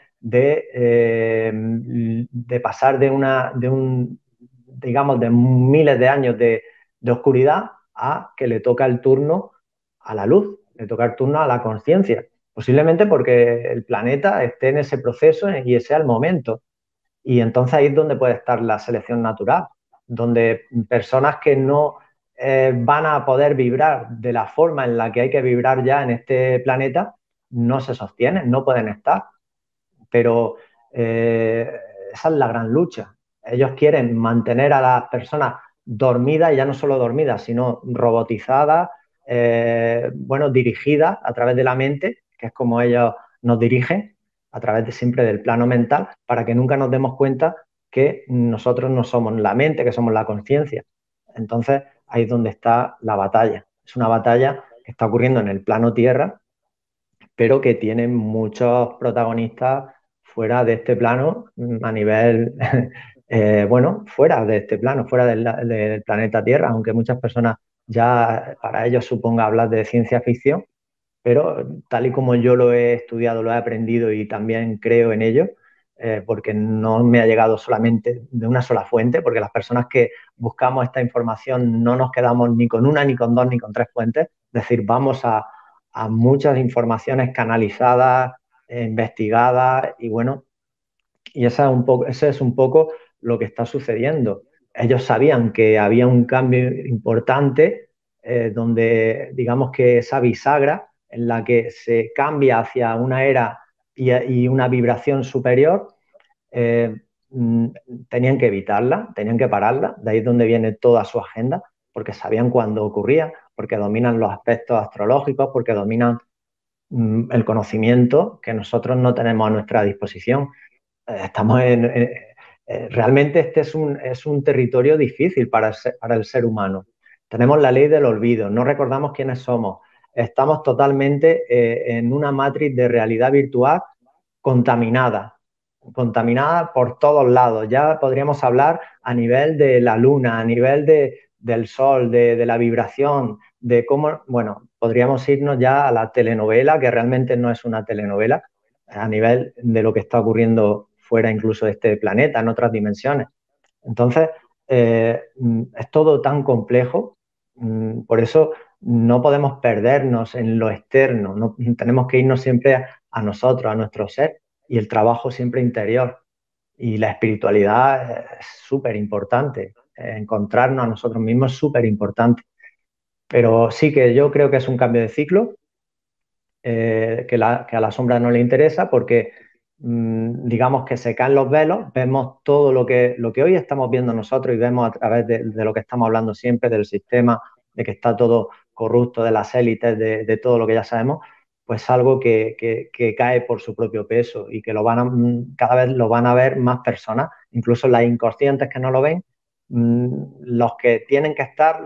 de pasar digamos, de miles de años de oscuridad a que le toca el turno a la luz, le toca el turno a la conciencia. Posiblemente porque el planeta esté en ese proceso y ese es el momento. Y entonces ahí es donde puede estar la selección natural, donde personas que no van a poder vibrar de la forma en la que hay que vibrar ya en este planeta, no se sostienen, no pueden estar. Pero eh, esa es la gran lucha. Ellos quieren mantener a las personas dormidas, y ya no solo dormidas, sino robotizadas, bueno, dirigidas a través de la mente, que es como ellos nos dirigen, a través de siempre del plano mental, para que nunca nos demos cuenta que nosotros no somos la mente, que somos la conciencia. Entonces, ahí es donde está la batalla. Es una batalla que está ocurriendo en el plano tierra, pero que tiene muchos protagonistas fuera de este plano a nivel, bueno, fuera de este plano, fuera del planeta Tierra, aunque muchas personas ya para ellos suponga hablar de ciencia ficción, pero tal y como yo lo he estudiado, lo he aprendido y también creo en ello, porque no me ha llegado solamente de una sola fuente, porque las personas que buscamos esta información no nos quedamos ni con una, ni con dos, ni con tres fuentes, es decir, vamos a muchas informaciones canalizadas, investigadas y bueno, y ese es un poco lo que está sucediendo. Ellos sabían que había un cambio importante donde digamos que esa bisagra en la que se cambia hacia una era y una vibración superior, eh, mm, tenían que evitarla, tenían que pararla, de ahí es donde viene toda su agenda, porque sabían cuándo ocurría, porque dominan los aspectos astrológicos, porque dominan el conocimiento que nosotros no tenemos a nuestra disposición. Estamos realmente este es un territorio difícil para el ser humano. Tenemos la ley del olvido, no recordamos quiénes somos. Estamos totalmente en una matriz de realidad virtual contaminada, contaminada por todos lados. Ya podríamos hablar a nivel de la luna, a nivel del sol, de la vibración, de cómo, bueno, podríamos irnos ya a la telenovela, que realmente no es una telenovela, a nivel de lo que está ocurriendo fuera incluso de este planeta, en otras dimensiones. Entonces, es todo tan complejo, por eso no podemos perdernos en lo externo, no, tenemos que irnos siempre a nosotros, a nuestro ser, y el trabajo siempre interior. Y la espiritualidad es súper importante, encontrarnos a nosotros mismos es súper importante. Pero sí que yo creo que es un cambio de ciclo, que a la sombra no le interesa porque digamos que se caen los velos, vemos todo lo que hoy estamos viendo nosotros y vemos a través de lo que estamos hablando siempre, del sistema, de que está todo corrupto, de las élites, de todo lo que ya sabemos, pues algo que cae por su propio peso y que cada vez lo van a ver más personas, incluso las inconscientes que no lo ven, los que tienen que estar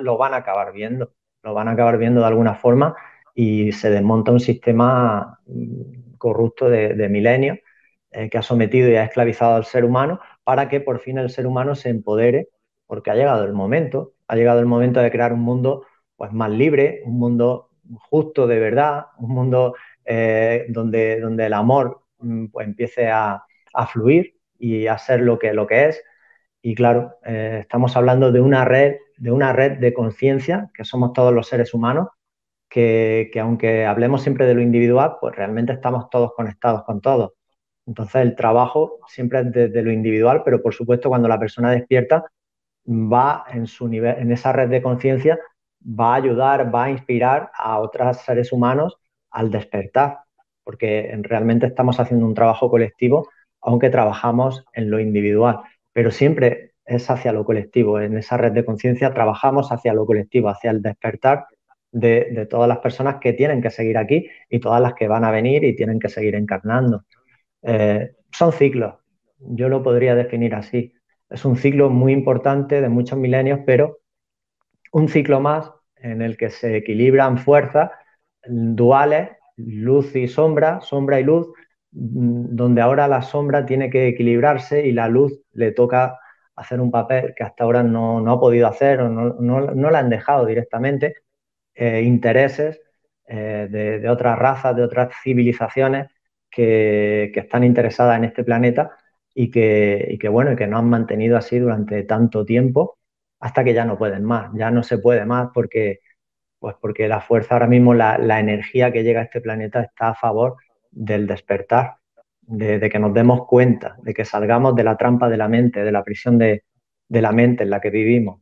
lo van a acabar viendo de alguna forma y se desmonta un sistema corrupto de milenios que ha sometido y ha esclavizado al ser humano para que por fin el ser humano se empodere, porque ha llegado el momento de crear un mundo pues, más libre, un mundo justo de verdad, un mundo donde el amor pues, empiece a fluir y a ser lo que es. Y claro, estamos hablando de una red de conciencia, que somos todos los seres humanos, que aunque hablemos siempre de lo individual, pues realmente estamos todos conectados con todos. Entonces el trabajo siempre es desde lo individual, pero por supuesto cuando la persona despierta va en su nivel, en esa red de conciencia, va a ayudar, va a inspirar a otros seres humanos al despertar, porque realmente estamos haciendo un trabajo colectivo, aunque trabajamos en lo individual, pero siempre es hacia lo colectivo, en esa red de conciencia trabajamos hacia lo colectivo, hacia el despertar de todas las personas que tienen que seguir aquí y todas las que van a venir y tienen que seguir encarnando. Son ciclos, yo lo podría definir así. Es un ciclo muy importante de muchos milenios, pero un ciclo más en el que se equilibran fuerzas duales, luz y sombra, sombra y luz, donde ahora la sombra tiene que equilibrarse y la luz le toca hacer un papel que hasta ahora no ha podido hacer o no la han dejado directamente, intereses de otras razas, de otras civilizaciones que están interesadas en este planeta bueno, y que nos han mantenido así durante tanto tiempo hasta que ya no pueden más, ya no se puede más porque la fuerza ahora mismo, la energía que llega a este planeta está a favor del despertar, de que nos demos cuenta, de que salgamos de la trampa de la mente, de la prisión de la mente en la que vivimos,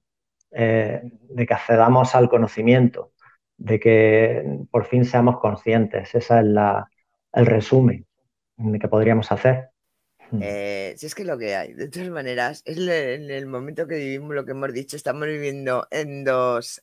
de que accedamos al conocimiento, de que por fin seamos conscientes. Ese es el resumen que podríamos hacer. Si es que lo que hay, de todas maneras, es en el momento que vivimos, lo que hemos dicho, estamos viviendo en dos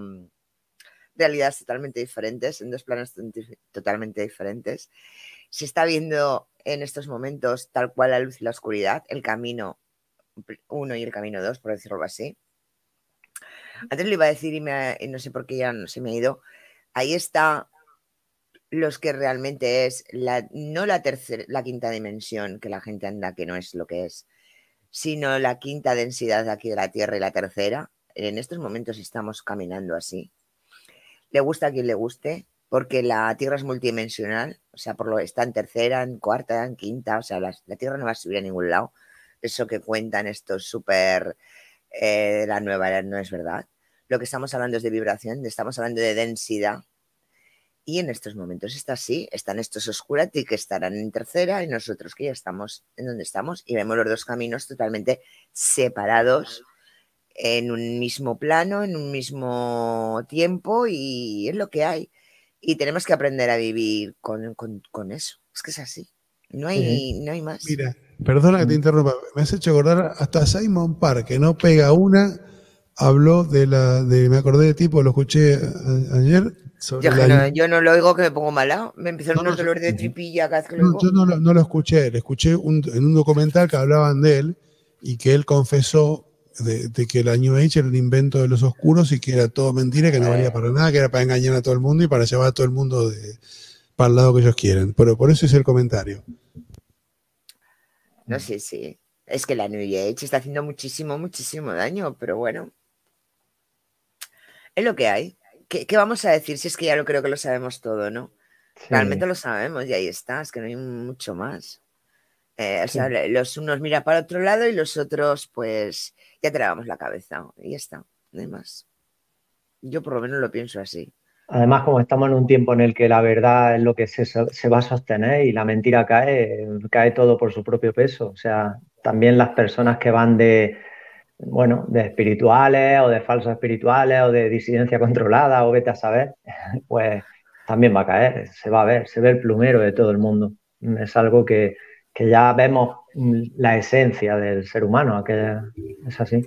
realidades totalmente diferentes, en dos planos totalmente diferentes. Se está viendo en estos momentos tal cual la luz y la oscuridad, el camino 1 y el camino 2, por decirlo así. Antes lo iba a decir y no sé por qué ya no se me ha ido. Ahí está los que realmente es no la quinta dimensión, que la gente anda que no es lo que es, sino la quinta densidad de aquí de la Tierra y la tercera. En estos momentos estamos caminando así. Le gusta a quien le guste, porque la Tierra es multidimensional, o sea, está en tercera, en cuarta, en quinta, o sea, la Tierra no va a subir a ningún lado. Eso que cuentan estos súper la nueva era no es verdad. Lo que estamos hablando es de vibración, estamos hablando de densidad. Y en estos momentos está así, están estos oscurati que estarán en tercera y nosotros que ya estamos en donde estamos y vemos los dos caminos totalmente separados en un mismo plano, en un mismo tiempo y es lo que hay. Y tenemos que aprender a vivir con eso. Es que es así. No hay más. Mira, perdona que te interrumpa, me has hecho acordar hasta Simon Park, que no pega una, habló me acordé de tipo, lo escuché ayer, sobre la... yo no lo oigo, que me pongo mala. Me empiezan No, unos no, dolores de tripilla cada vez que lo no, oigo. yo no lo escuché, lo escuché en un documental que hablaban de él y que él confesó de que la New Age era un invento de los oscuros y que era todo mentira, que no valía para nada, que era para engañar a todo el mundo y para llevar a todo el mundo para el lado que ellos quieren. Pero por eso es el comentario. No sé, sí. Es que la New Age está haciendo muchísimo, muchísimo daño, pero bueno, es lo que hay. ¿Qué vamos a decir si es que ya lo creo que lo sabemos todo, ¿no? Sí, Realmente lo sabemos y ahí está, es que no hay mucho más. O sí. sea, los unos miran para otro lado y los otros, pues, ya te lavamos la cabeza y ya está, no hay más. Yo por lo menos lo pienso así. Además, como estamos en un tiempo en el que la verdad es lo que se va a sostener y la mentira cae todo por su propio peso. O sea, también las personas que van bueno, de espirituales o de falsos espirituales o de disidencia controlada o vete a saber, pues también va a caer, se va a ver, se ve el plumero de todo el mundo. Es algo que ya vemos la esencia del ser humano, que es así.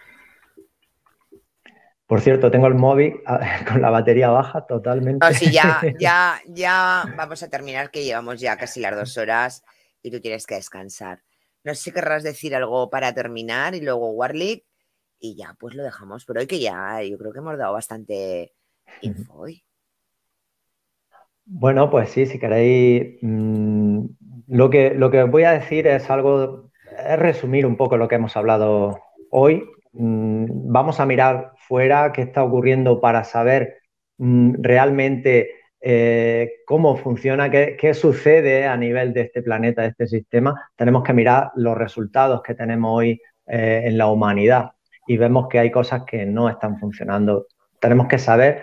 Por cierto, tengo el móvil con la batería baja No, totalmente. sí, ya vamos a terminar, que llevamos ya casi las 2 horas y tú tienes que descansar. No sé si querrás decir algo para terminar y luego Warlick y ya pues lo dejamos por hoy, que ya yo creo que hemos dado bastante info hoy. Bueno, pues sí, si queréis, lo que os voy a decir es resumir un poco lo que hemos hablado hoy. Vamos a mirar fuera qué está ocurriendo para saber realmente cómo funciona, qué sucede a nivel de este planeta, de este sistema. Tenemos que mirar los resultados que tenemos hoy en la humanidad y vemos que hay cosas que no están funcionando. Tenemos que saber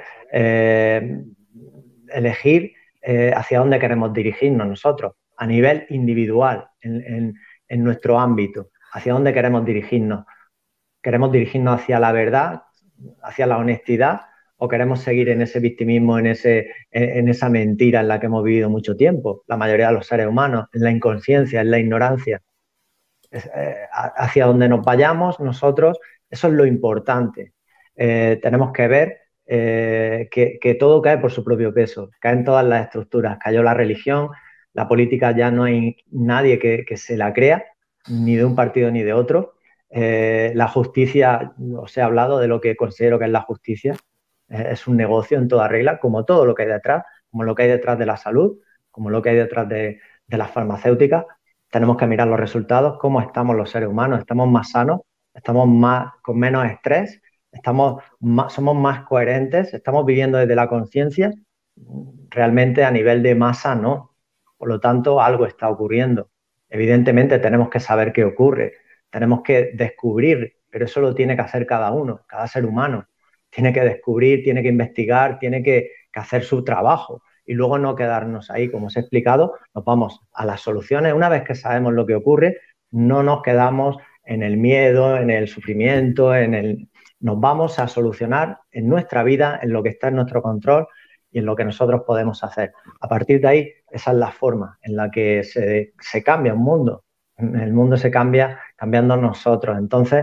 elegir hacia dónde queremos dirigirnos nosotros, a nivel individual, en nuestro ámbito, hacia dónde queremos dirigirnos. ¿Queremos dirigirnos hacia la verdad, hacia la honestidad, o queremos seguir en ese victimismo, en esa mentira en la que hemos vivido mucho tiempo, la mayoría de los seres humanos, en la inconsciencia, en la ignorancia? Hacia donde nos vayamos nosotros, eso es lo importante. Tenemos que ver que todo cae por su propio peso, caen todas las estructuras, cayó la religión, la política ya no hay nadie que se la crea, ni de un partido ni de otro. La justicia, os he hablado de lo que considero que es la justicia, es un negocio en toda regla, como todo lo que hay detrás, como lo que hay detrás de la salud, como lo que hay detrás de las farmacéuticas. Tenemos que mirar los resultados, cómo estamos los seres humanos, estamos más sanos, estamos con menos estrés, somos más coherentes, estamos viviendo desde la conciencia. Realmente a nivel de masa no. Por lo tanto, algo está ocurriendo. Evidentemente tenemos que saber qué ocurre, tenemos que descubrir, pero eso lo tiene que hacer cada uno, cada ser humano. Tiene que descubrir, tiene que investigar, tiene que hacer su trabajo y luego no quedarnos ahí. Como os he explicado, nos vamos a las soluciones. Una vez que sabemos lo que ocurre, no nos quedamos en el miedo, en el sufrimiento, nos vamos a solucionar en nuestra vida, en lo que está en nuestro control y en lo que nosotros podemos hacer. A partir de ahí, esa es la forma en la que se cambia un mundo. El mundo se cambia cambiando nosotros. Entonces,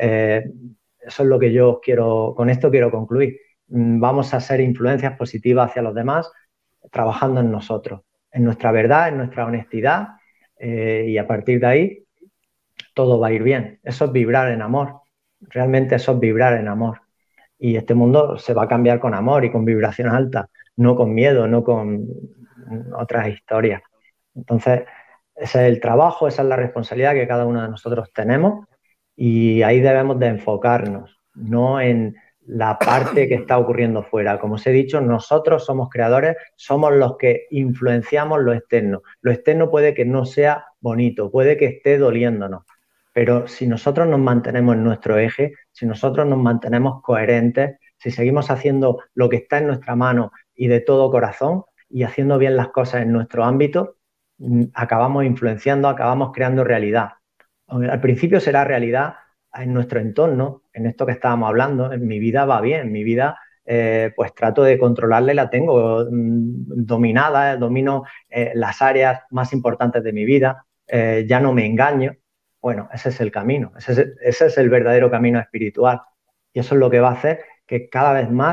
eso es lo que yo con esto quiero concluir. Vamos a ser influencias positivas hacia los demás, trabajando en nosotros, en nuestra verdad, en nuestra honestidad, y a partir de ahí todo va a ir bien. Eso es vibrar en amor, realmente eso es vibrar en amor. Y este mundo se va a cambiar con amor y con vibración alta, no con miedo, no con otras historias. Entonces, ese es el trabajo, esa es la responsabilidad que cada uno de nosotros tenemos y ahí debemos de enfocarnos, no en la parte que está ocurriendo fuera. Como os he dicho, nosotros somos creadores, somos los que influenciamos lo externo. Lo externo puede que no sea bonito, puede que esté doliéndonos, pero si nosotros nos mantenemos en nuestro eje, si nosotros nos mantenemos coherentes, si seguimos haciendo lo que está en nuestra mano y de todo corazón y haciendo bien las cosas en nuestro ámbito, acabamos influenciando, acabamos creando realidad. Al principio será realidad en nuestro entorno, en esto que estábamos hablando. En mi vida va bien, mi vida pues trato de controlarla y la tengo dominada, domino las áreas más importantes de mi vida, ya no me engaño. Bueno, ese es el camino, ese es el verdadero camino espiritual y eso es lo que va a hacer que cada vez más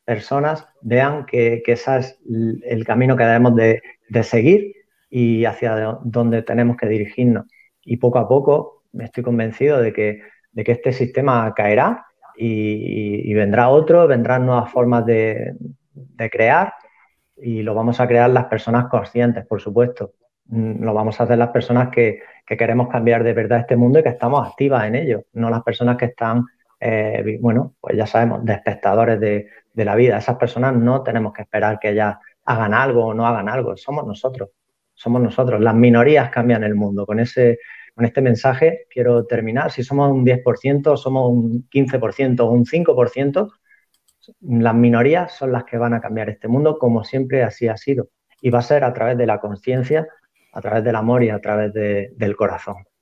personas vean que ese es el camino que debemos de seguir y hacia donde tenemos que dirigirnos. Y poco a poco estoy convencido de que este sistema caerá y vendrá otro, vendrán nuevas formas de crear y lo vamos a crear las personas conscientes, por supuesto. Lo vamos a hacer las personas que queremos cambiar de verdad este mundo y que estamos activas en ello, no las personas que están, bueno, pues ya sabemos, de espectadores de la vida. Esas personas no tenemos que esperar que ellas hagan algo o no hagan algo, somos nosotros. Somos nosotros. Las minorías cambian el mundo. Con este mensaje quiero terminar. Si somos un 10%, somos un 15% o un 5%, las minorías son las que van a cambiar este mundo, como siempre así ha sido. Y va a ser a través de la conciencia, a través del amor y a través del corazón.